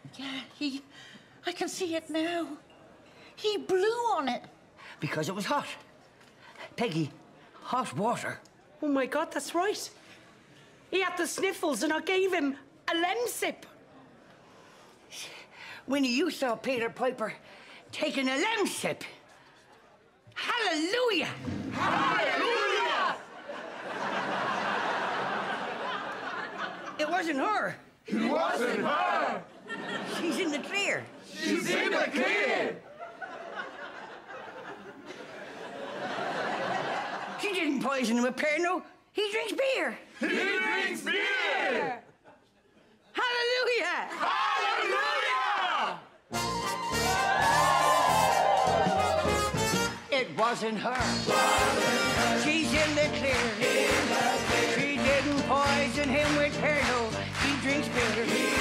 Yeah, I can see it now. He blew on it. Because it was hot. Peggy, hot water. Oh, my God, that's right. He had the sniffles and I gave him a Lemsip. Winnie, you saw Peter Piper taking a Lemsip. Hallelujah! Hallelujah! It wasn't her. It wasn't her. She's in the clear. She's in the clear. She didn't poison him with Pernod. He drinks beer. He drinks beer. Hallelujah! Hallelujah! It wasn't her. She's in the clear. She didn't poison him with Pernod. He drinks beer.